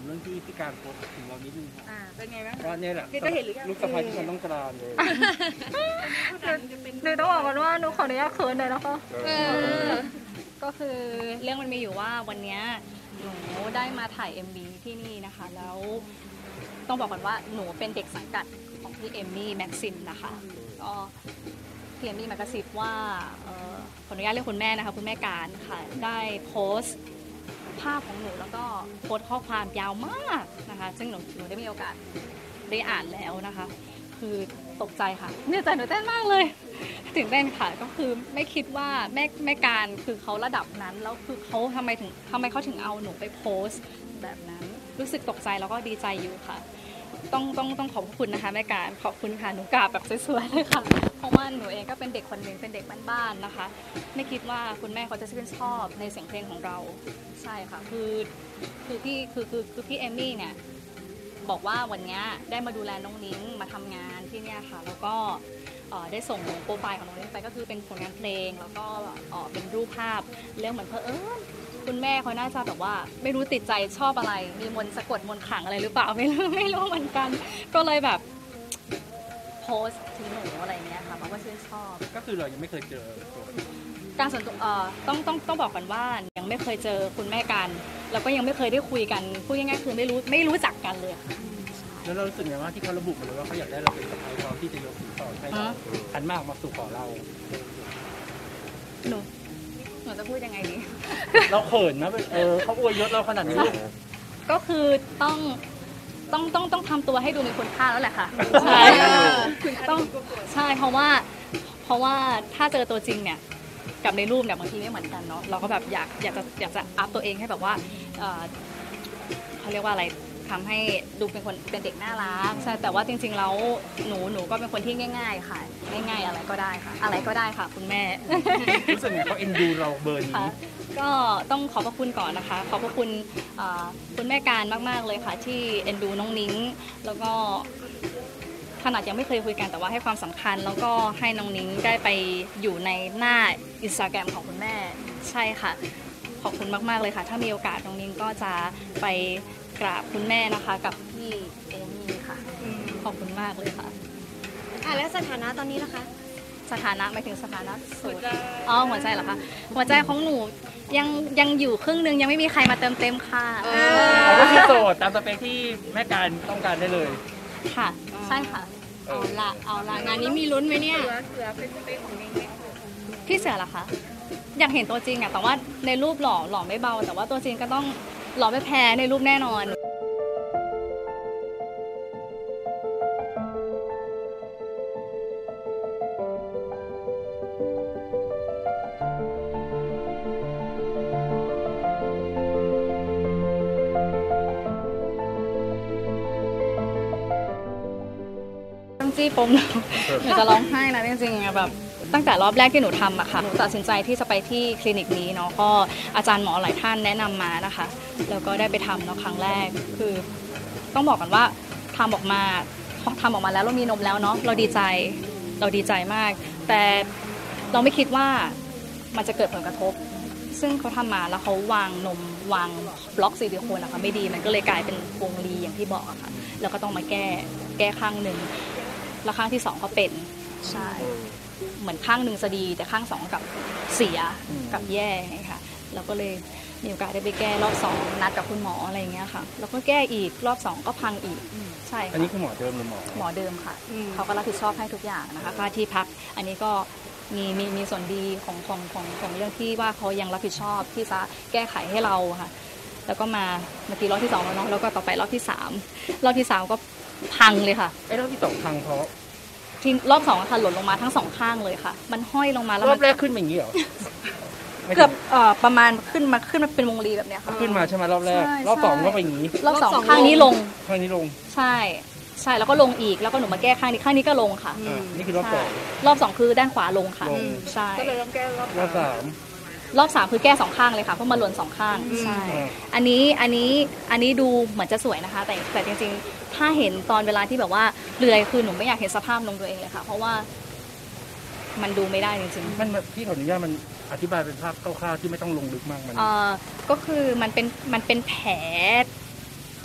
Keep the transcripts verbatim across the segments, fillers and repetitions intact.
เรื่องที่พี่การโพสต์ถึงเรานิดนึงค่ะอ่าเป็นไงบ้างว่าเนี่ยแหละพี่จะเห็นหรือยังลูกสะใภ้ที่มันต้องกรานเลยหนูต้องบอกก่อนว่าหนูขออนุญาตเขินเลยนะคะเออก็คือเรื่องมันมีอยู่ว่าวันนี้หนูได้มาถ่าย เอ็ม วี ที่นี่นะคะแล้วต้องบอกก่อนว่าหนูเป็นเด็กสังกัดของพี่เอมมี่แม็กซิมนะคะก็พี่เอมมี่มากระซิบว่าเอ่อขออนุญาตเรียกคุณแม่นะคะคุณแม่การค่ะได้โพสต์ภาพของหนูแล้วก็โพสต์ข้อความยาวมากนะคะซึ่งหนูหนูได้มีโอกาสได้อ่านแล้วนะคะคือตกใจค่ะเนี่ยใจหนูเต้นมากเลยตื่นเต้นค่ะก็คือไม่คิดว่าแม่แม่การคือเขาระดับนั้นแล้วคือเขาทำไมถึงทำไมเขาถึงเอาหนูไปโพสต์แบบนั้นรู้สึกตกใจแล้วก็ดีใจอยู่ค่ะต้องต้องต้องขอบคุณนะคะแม่การขอบคุณค่ะหนูกราบแบบสวยๆเลยค่ะเพราะว่าหนูเองก็เป็นเด็กคนหนึ่งเป็นเด็กบ้านๆนะคะไม่คิดว่าคุณแม่เขาจะชื่นชอบในเสียงเพลงของเราใช่ค่ะคือคือพี่คือคือคือพี่เอมมี่เนี่ยบอกว่าวันนี้ได้มาดูแลน้องนิ้งมาทำงานที่เนี่ยค่ะแล้วก็ได้ส่งโปรไฟล์ของน้องนิ้งไปก็คือเป็นผลงานเพลงแล้วก็เป็นรูปภาพเรื่องเหมือนเพอเออคุณแม่เขาน่าจะแบบว่าไม่รู้ติดใจชอบอะไรมีมนต์สะกดมนต์ขลังอะไรหรือเปล่าไม่รู้ไม่รู้เหมือนกันก็เลยแบบโพสต์ถึงหนูอะไรเงี้ยค่ะเพราะว่าชื่นชอบก็คือเรายังไม่เคยเจอการส่วนตัวเอ่อต้องต้องต้องบอกกันว่ายังไม่เคยเจอคุณแม่กันแล้วก็ยังไม่เคยได้คุยกันพูดง่ายๆคือไม่รู้ไม่รู้จักกันเลยค่ะแล้วเรารู้สึกไงว่าที่เขาระบุมาเลยว่าเขาอยากได้เราเป็นสะใภ้เขาที่จะยกสินสอดให้เราหันมากมาสู่ขอเราหนูหนูจะพูดยังไงดีเราเขินนะเออเขาอวยยศเราขนาดนี้ก็คือต้องต้องต้องต้องทำตัวให้ดูมีคุณค่าแล้วแหละค่ะใช่ต้องใช่เพราะว่าเพราะว่าถ้าเจอตัวจริงเนี่ยกับในรูปเนี่ยบางทีไม่เหมือนกันเนาะเราก็แบบอยากอยากจะอยากจะอัพตัวเองให้แบบว่าเขาเรียกว่าอะไรทำให้ดูเป็นคนเป็นเด็กน่ารักใช่แต่ว่าจริงๆแล้วหนูหนูก็เป็นคนที่ง่ายๆค่ะง่ายๆอะไรก็ได้ค่ะอะไรก็ได้ค่ะคุณแม่รู้สึกไงเขาเอ็นดูเราเบอร์นี้ก็ต้องขอบพระคุณก่อนนะคะขอบพระคุณคุณแม่การมากๆเลยค่ะที่เอ็นดูน้องนิ้งแล้วก็ขนาดยังไม่เคยคุยกันแต่ว่าให้ความสำคัญแล้วก็ให้น้องนิ้งได้ไปอยู่ในหน้าอินสตาแกรมของคุณแม่ใช่ค่ะขอบคุณมากๆเลยค่ะถ้ามีโอกาสน้องนิ้งก็จะไปกราบคุณแม่นะคะกับพี่เอมี่ค่ะขอบคุณมากเลยค่ะอ่ะแล้วสถานะตอนนี้ล่ะคะสถานะไม่ถึงสถานะสุดอ๋อหัวใจเหรอคะหัวใจของหนูยังยังอยู่ครึ่งนึงยังไม่มีใครมาเติมเต็มค่ะก็คือโสดตามสเปคที่แม่การต้องการได้เลยค่ะใช่ค่ะเอาละเอาละงานนี้มีลุ้นไหมเนี่ยเสือเป็นสเปคของนิ้งไหมพี่เสือเหรอคะอยากเห็นตัวจริงอะแต่ว่าในรูปหล่อหล่อไม่เบาแต่ว่าตัวจริงก็ต้องหล่อไม่แพ้ในรูปแน่นอนต้องจี้ปมหนูจะร้องไห้นะจริงๆแบบตั้งแต่รอบแรกที่หนูทำอะค่ะหนูตัดสินใจที่จะไปที่คลินิกนี้เนาะก็อาจารย์หมอหลายท่านแนะนำมานะคะแล้วก็ได้ไปทำเนาะครั้งแรกคือต้องบอกกันว่าทำออกมาทำออกมาแล้วเรามีนมแล้วเนาะเราดีใจเราดีใจมากแต่เราไม่คิดว่ามันจะเกิดผลกระทบซึ่งเขาทำมาแล้วเขาวางนมวางบล็อกซิลิโคนนะคะไม่ดีมันก็เลยกลายเป็นวงรีอย่างที่บอกอะค่ะแล้วก็ต้องมาแก้แก้ข้างหนึ่งแล้วข้างที่สองก็เป็นใช่เหมือนข้างหนึ่งจะดีแต่ข้างสองกับเสียกับแย่ไงค่ะเราก็เลยมีโอกาสได้ไปแก้รอบสองนัดกับคุณหมออะไรอย่างเงี้ยค่ะแล้วก็แก้อีกรอบสองก็พังอีกใช่ค่ะอันนี้คือหมอเดิมหรือหมอหมอเดิมค่ะเขาก็รับผิดชอบให้ทุกอย่างนะคะค่าที่พักอันนี้ก็มีมีมีส่วนดีของของของของเรื่องที่ว่าเขายังรับผิดชอบที่จะแก้ไขให้เราค่ะแล้วก็มาเมื่อกี้รอบที่สองแล้วเนาะแล้วก็ต่อไปรอบที่สามรอบที่สามก็พังเลยค่ะไอ้รอบที่สองพังเพราะที่รอบสองค่ะหล่นลงมาทั้งสองข้างเลยค่ะมันห้อยลงมาแล้วรอบแรกขึ้นอย่างนี้เหรอเกือบเอ่อประมาณขึ้นมาขึ้นมาเป็นวงรีแบบเนี้ยค่ะขึ้นมาใช่ไหมรอบแรกรอบสองก็เป็นอย่างนี้รอบสองข้างนี้ลงข้างนี้ลงใช่ใช่แล้วก็ลงอีกแล้วก็หนูมาแก้ข้างนี้ข้างนี้ก็ลงค่ะนี่คือรอบสองรอบสองคือด้านขวาลงค่ะใช่ก็เลยต้องแก้รอบรอบสามรอบสามคือแก้สองข้างเลยค่ะเพราะมันหล่นสองข้างใช่อันนี้อันนี้อันนี้ดูเหมือนจะสวยนะคะแต่แต่จริงๆถ้าเห็นตอนเวลาที่แบบว่าเปลือยคือหนูไม่อยากเห็นสภาพนมตัวเองเลยค่ะเพราะว่ามันดูไม่ได้จริงๆมันพี่ขออนุญาตมันอธิบายเป็นภาพคร่าวๆที่ไม่ต้องลงลึกมากมันเอ่อก็คือมันเป็นมันเป็นแผลแผ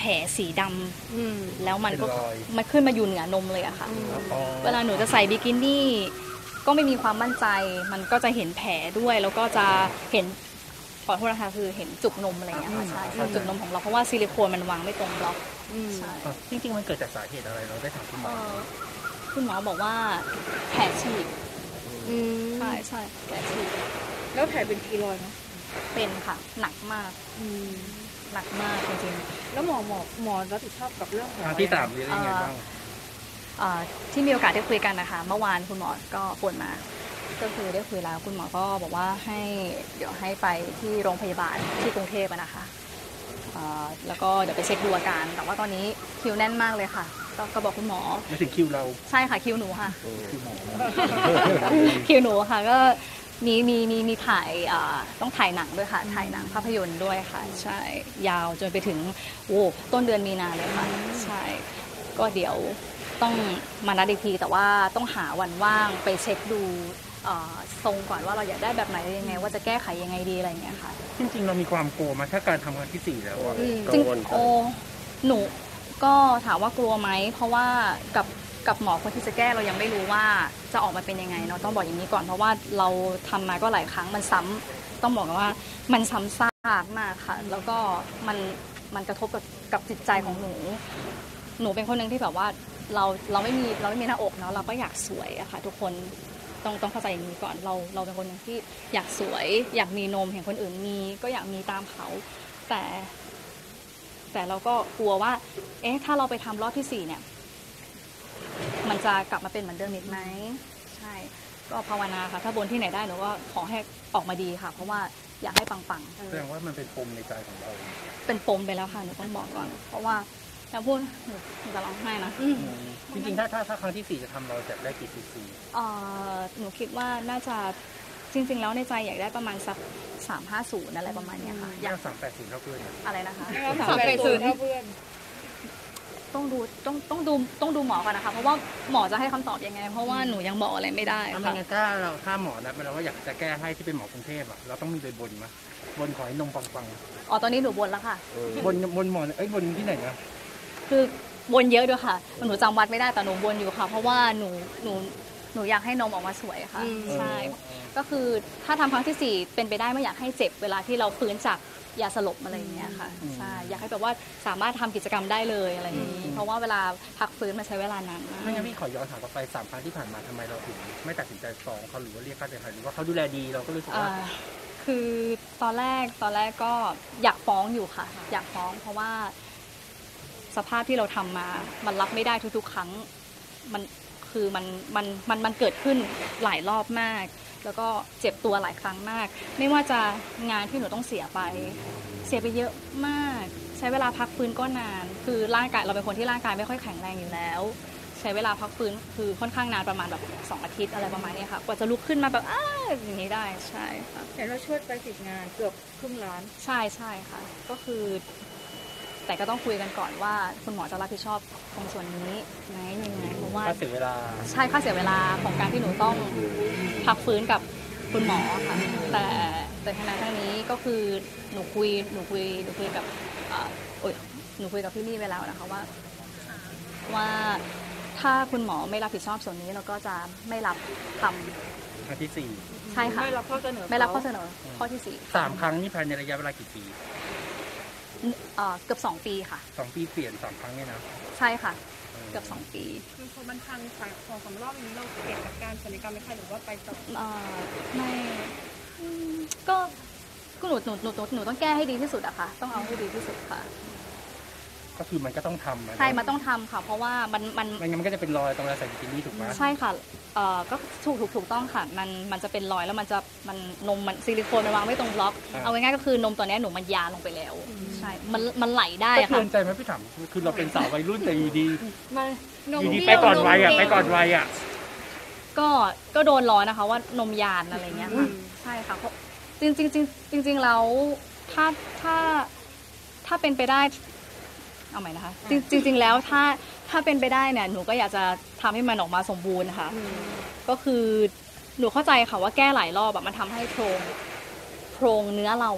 แผลสีดำอืมแล้วมันก็เป็นรอยมันขึ้นมาอยู่เหนือนมเลยอะค่ะอ๋อเวลาหนูจะใส่บิกินี่ก็ไม่มีความมั่นใจ มันก็จะเห็นแผลด้วยแล้วก็จะเห็นขอโทษนะคะคือเห็นจุกนมอะไรอย่างเงี้ยค่ะใช่ค่ะจุกนมของเราเพราะว่าซิลิโคนมันวางไม่ตรงบล็อกอืมใช่อ่ะจริงๆมันเกิดจากสาเหตุอะไรเราได้ถามคุณหมเอ่ออคุณหมอบอกว่าแผลฉีกอืมใช่ใช่แผลฉีกแล้วแผลเป็นกีรอยด์ไหมเป็นค่ะหนักมากอืมหนักมากจริงแล้วหมอหมอหมอรับผิดชอบกับเรื่องของทางที่สามเรียนยังไงบ้างๆเอ่อที่มีโอกาสได้คุยกันนะคะ เมื่อวานคุณหมอก็ปวดมา ก็คือได้คุยแล้วคุณหมอก็บอกว่าให้เดี๋ยวให้ไปที่โรงพยาบาลที่กรุงเทพอะนะคะเอ่อแล้วก็เดี๋ยวไปเช็คดูอาการ แต่ว่าตอนนี้คิวแน่นมากเลยค่ะก็ก็บอกคุณหมอไม่ถึงคิวเราใช่ค่ะคิวหนูค่ะคิวหมอคิวหนูค่ะก็มีมีมีมีถ่ายอ่าต้องถ่ายหนังด้วยค่ะ ถ่ายหนังภาพยนตร์ด้วยค่ะ ใช่ยาวจนไปถึงโอ้ต้นเดือนมีนาเลยค่ะ ใช่ ก็เดี๋ยวต้องมานัดอีกที แต่ว่าต้องหาวันว่างไปเช็คดูเอ่อทรงก่อนว่าเราอยากได้แบบไหนยังไง ว่าจะแก้ไขยังไงดีอะไรอย่างเงี้ยค่ะจริงๆเรามีความกลัวมาถ้าการทำครั้งที่สี่แล้วอะอืมจริงโอหนูก็ถามว่ากลัวไหมเพราะว่ากับกับหมอคนที่จะแก้เรายังไม่รู้ว่าจะออกมาเป็นยังไงเนาะต้องบอกอย่างนี้ก่อนเพราะว่าเราทำมาก็หลายครั้งมันซ้ำต้องบอกกันว่ามันซ้ำซากมากค่ะ แล้วก็มันมันกระทบกับกับจิตใจของหนู หนูเป็นคนหนึ่งที่แบบว่าเราเราไม่มีเราไม่มีหน้าอกเนาะเราก็อยากสวยอะค่ะ ทุกคนต้องต้องเข้าใจอย่างนี้ก่อนเราเราเป็นคนหนึ่งที่อยากสวย อยากมีนมเห็นคนอื่นมีก็อยากมีตามเขาแต่ แต่เราก็กลัวว่า เอ๊ะ ถ้าเราไปทำรอบที่สี่เนี่ย มันจะกลับมาเป็นเหมือนเดิมอีกไหม ใช่ ก็ภาวนาค่ะ ถ้าบนที่ไหนได้หนูก็ขอให้ออกมาดีค่ะ เพราะว่าอยากให้ปังแสดงว่ามันเป็นปมในใจของเราๆ เป็นปมไปแล้วค่ะ หนูต้องบอกก่อน เพราะว่าถ้าพูดหนูหนูจะร้องไห้นะจริงๆถ้าถ้าถ้าครั้งที่สี่จะทำเราจะได้กี่ซีซีเอ่อหนูคิดว่าน่าจะ จริง ๆ แล้วในใจอยากได้ประมาณสักสามห้าศูนย์อะไรประมาณเนี้ยค่ะ อยากสามแปดศูนย์เท่าเพื่อนนะอะไรนะคะสามแปดศูนย์เท่าเพื่อนต้องดูต้องต้องดูต้องดูหมอก่อนนะคะ เพราะว่าหมอจะให้คำตอบยังไง เพราะว่าหนูยังบอกอะไรไม่ได้ถ้าไม่ค่ะงั้นถ้าเราถ้าหมอนัดมาแล้วว่าอยากจะแก้ให้ที่เป็นหมอกรุงเทพอะเราต้องมีไปบนมั้ยบนขอให้นมปังอ๋อตอนนี้หนูบนแล้วค่ะๆบนบนหมอเอ้ยบนที่ไหนนะคือบนเยอะด้วยค่ะ หนูจำวัดไม่ได้แต่หนูบนอยู่ค่ะ เพราะว่าหนูหนูหนูอยากให้นมออกมาสวยค่ะอืมใช่ ก็คือถ้าทำครั้งที่สี่เป็นไปได้ไม่อยากให้เจ็บเวลาที่เราฟื้นจากยาสลบอะไรอย่างเงี้ยค่ะ ใช่ อยากให้แบบว่าสามารถทำกิจกรรมได้เลยอะไรอย่างนี้ เพราะว่าเวลาพักฟื้นมันใช้เวลานานมากไม่งั้นพี่ขอย้อนถามกลับไปสามครั้งที่ผ่านมาทำไมเราถึงไม่ตัดสินใจฟ้องเขาหรือว่าเรียกค่าเสียหายหรือว่าเขาดูแลดีเราก็รู้สึกว่าอ่าคือตอนแรกตอนแรกก็อยากฟ้องอยู่ค่ะ อยากฟ้องเพราะว่าสภาพที่เราทำมา มันรับไม่ได้ทุกๆ ครั้งมันคือมันมันมันมันเกิดขึ้นหลายรอบมาก แล้วก็เจ็บตัวหลายครั้งมาก ไม่ว่าจะงานที่หนูต้องเสียไป เสียไปเยอะมาก ใช้เวลาพักฟื้นก็นาน คือร่างกายเราเป็นคนที่ร่างกายไม่ค่อยแข็งแรงอยู่แล้ว ใช้เวลาพักฟื้นคือค่อนข้างนานประมาณแบบสองอาทิตย์อะไรประมาณนี้ค่ะ กว่าจะลุกขึ้นมาแบบอ้าอย่างนี้ได้ใช่ค่ะเห็นว่าช่วยไปสิบงานเกือบครึ่งล้านใช่ใช่ค่ะ ก็คือ แต่ก็ต้องคุยกันก่อนว่าคุณหมอจะรับผิดชอบตรงส่วนนี้ไหมยังไงเพราะว่าค่าเสียเวลาใช่ค่าเสียเวลาของการที่หนูต้องพักฟื้นกับคุณหมอค่ะ แต่แต่ทั้งนั้นทั้งนี้ก็คือหนูคุยหนูคุยหนูคุยกับเอ่อโอ๊ยหนูคุยกับพี่นี่ไปแล้วนะคะว่า ว่าถ้าคุณหมอไม่รับผิดชอบส่วนนี้เราก็จะไม่รับทำครั้งที่สี่ใช่ค่ะไม่รับข้อเสนอไม่รับข้อเสนอข้อที่สี่สามครั้งนี่ภายในระยะเวลากี่ปีเอ่อเกือบสองปีค่ะสองปีเปลี่ยนสามครั้งเนี่ยนะใช่ค่ะ เกือบสองปีคือพอมันพังสายสองสามรอบอย่างนี้เราเก็บอาการศัลยกรรมไหมคะหรือว่าไปต่อเอ่อไม่อืมก็ก็หนูหนูหนูหนูหนูต้องแก้ให้ดีที่สุดอะค่ะ ต้องเอาให้ดีที่สุดค่ะก็คือมันก็ต้องทำอะใช่มันต้องทำค่ะ เพราะว่ามันมันไม่งั้นมันก็จะเป็นรอยตรงเราใส่บิกินี่ถูกไหมใช่ค่ะเอ่อก็ถูกถูกถูกต้องค่ะ มันมันจะเป็นรอยแล้วมันจะมันนมมันซิลิโคนมันวางไม่ตรงบล็อก เอาง่ายๆก็คือนมตัวเนี้ยหนูมันยาลงไปแล้ว ใช่ มันมันไหลได้แต่อะเตืค่ะอนใจไหมพี่ถามคือเราเป็นสาววัยรุ่นแต่อยู่ดีมันนอมยู่ดีเปรี้ไปยวก่อนวัยอ่ะมไปก่อนวัยอ่ะก็ก็โดนล้อนะคะ ว่านมยานอะไรเงี้ยค่ะ ใช่ค่ะเพราะจริงจริงจริงจริงจริงๆแล้วถ้าถ้าถ้าเป็นไปได้ เอาใหม่นะคะ จริงจริง ๆ แล้วถ้าถ้าเป็นไปได้เนี่ยหนูก็อยากจะทำให้มันออกมาสมบูรณ์นะคะ ก็คือหนูเข้าใจค่ะว่าแก้หลายรอบแบบมันทำให้โครงโครงเนื้อเราอะ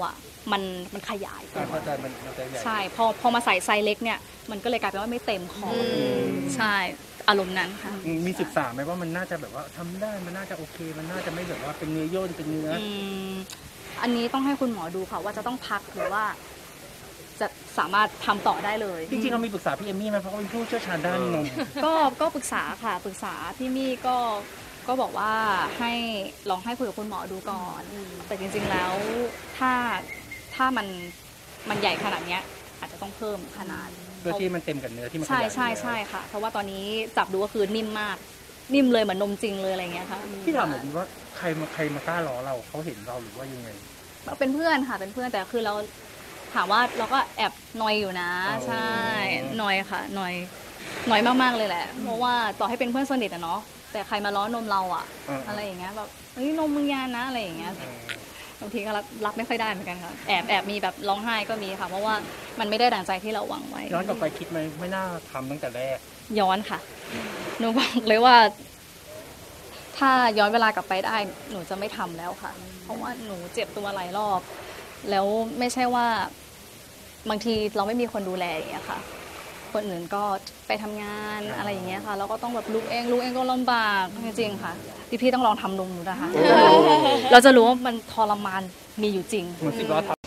มันมันขยายตัวเข้าใจมันมันจะใหญ่ใช่พอพอมาใส่ไซส์เล็กเนี่ยมันก็เลยกลายเป็นว่าไม่เต็มคออใช่อารมณ์นั้นค่ะอืมมีศึกษาไหมว่ามันน่าจะแบบว่าทำได้มันน่าจะโอเค มันน่าจะไม่แบบว่าเป็นเนื้อย่นเป็นเนื้ออืมอันนี้ต้องให้คุณหมอดูค่ะว่าจะต้องพักหรือว่า จะสามารถทำต่อได้เลยจริงๆเรามีปรึกษาพี่เอมมี่ไหมเพราะเขาเป็นผู้เชี่ยวชาญด้านนมก็ก็ปรึกษาค่ะปรึกษาพี่มี่ก็ก็บอกว่าให้ลองให้คุยกับคุณหมอดูก่อน แต่จริงๆแล้วถ้าถ้ามันมันใหญ่ขนาดเนี้ยอาจจะต้องเพิ่มขนาดเพื่อที่มันเต็มกับเนื้อที่มันขใช่ยายใช่ใช่ค่ะ เพราะว่าตอนนี้จับดูก็คือนิ่มมาก นิ่มเลยเหมือนนมจริงเลยอะไรเงี้ยค่ะพี่ถามหน่อยดีว่าใครมาใครมากล้าล้อเราเขาเห็นเราหรือว่ายังไงเป็นเพื่อนค่ะเป็นเพื่อนแต่คือเราถามว่าเราก็แอบนอยอยู่นะอ๋อใช่นอยค่ะนอยนอยมากๆเลยแหละ เพราะว่าต่อให้เป็นเพื่อนสนิทอะเนาะแต่ใครมาล้อนมเราอะอะไรอย่างเงี้ยแบบเฮ้ยนมมึงยานนะอะไรอย่างเงี้ยเออบางทีก็รับรับไม่ค่อยได้เหมือนกันค่ะแอบแอบมีแบบร้องไห้ก็มีค่ะ เพราะว่ามันไม่ได้ดั่งใจที่เราหวังไว้ย้อนกลับไปคิดไหมไม่น่าทำตั้งแต่แรกย้อนค่ะ หนูบอกเลยว่า ถ้าย้อนเวลากลับไปได้ หนูจะไม่ทำแล้วค่ะ เพราะว่าหนูเจ็บตัวหลายรอบ แล้วไม่ใช่ว่า บางทีเราไม่มีคนดูแลอย่างเงี้ยค่ะ คนอื่นก็ไปทำงานอะไรอย่างเงี้ยค่ะ เราก็ต้องแบบลูกเองลูกเองก็ลำบากจริงๆค่ะ พี่ๆต้องลองทำนมดูนะคะ เราจะรู้ว่ามันทรมานมีอยู่จริงเหมือนสิบล้อทับ